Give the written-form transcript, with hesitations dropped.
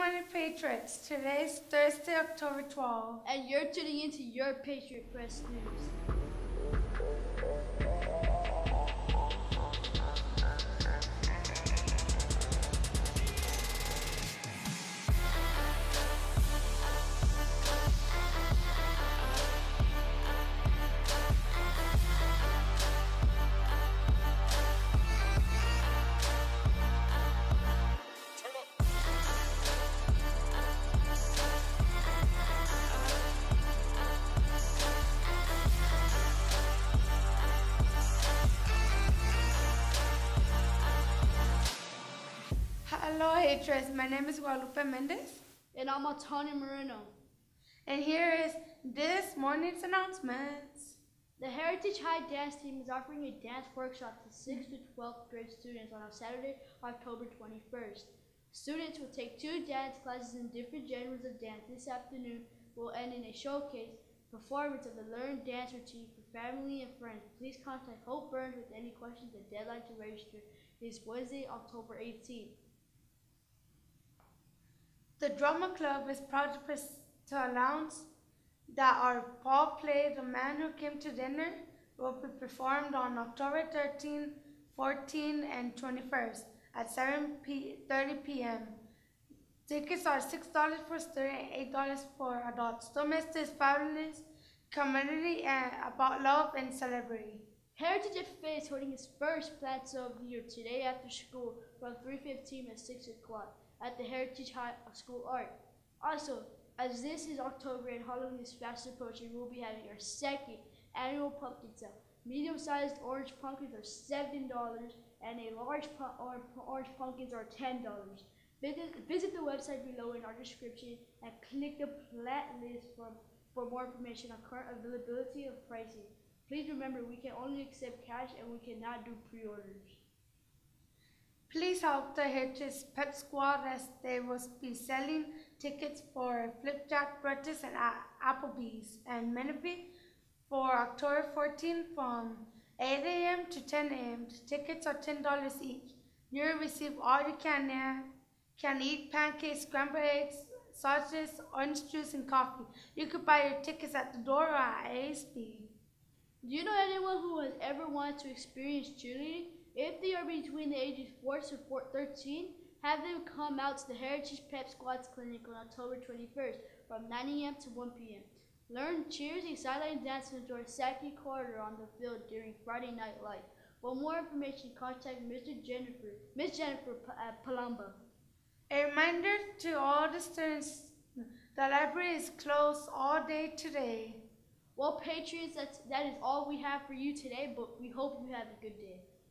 morning, Patriots. Today's Thursday, October 12th. And you're tuning into your Patriot Press News. Hello, Patriots. My name is Guadalupe Mendez. And I'm Antonio Moreno. And here is this morning's announcements. The Heritage High Dance Team is offering a dance workshop to 6th to 12th grade students on Saturday, October 21st. Students will take 2 dance classes in different genres of dance. This afternoon will end in a showcase performance of the learned dance routine for family and friends. Please contact Hope Burns with any questions. The deadline to register is Wednesday, October 18th. The Drama Club is proud to announce that our Paul play, The Man Who Came to Dinner, will be performed on October 13, 14, and 21st at 7:30 p.m. Tickets are $6 for students and $8 for adults. Don't miss this fabulous community about love and celebrity. Heritage FFA is holding its first plant sale of the year today after school from 3:15 to 6 o'clock at the Heritage High School Art. Also, as this is October and Halloween is fast approaching, we'll be having our second annual pumpkin sale. Medium-sized orange pumpkins are $7 and a large orange pumpkins are $10. Visit the website below in our description and click the plant list for more information on current availability and pricing. Please remember, we can only accept cash and we cannot do pre-orders. Please help the Heritage Pep Squad as they will be selling tickets for Flipjack Breakfast and Applebee's and Menifee for October 14 from 8 a.m. to 10 a.m. The tickets are $10 each. You will receive all you can eat pancakes, scrambled eggs, sausages, orange juice, and coffee. You could buy your tickets at the door or at ASB. Do you know anyone who has ever wanted to experience cheerleading? If they are between the ages 4 to 13, have them come out to the Heritage Pep Squad's clinic on October 21st from 9 a.m. to 1 p.m. Learn cheers, a sideline dance, and enjoy Saki Carter on the field during Friday Night Live. For more information, contact Miss Jennifer Palamba. A reminder to all the students, the library is closed all day today. Well, Patriots, that is all we have for you today, but we hope you have a good day.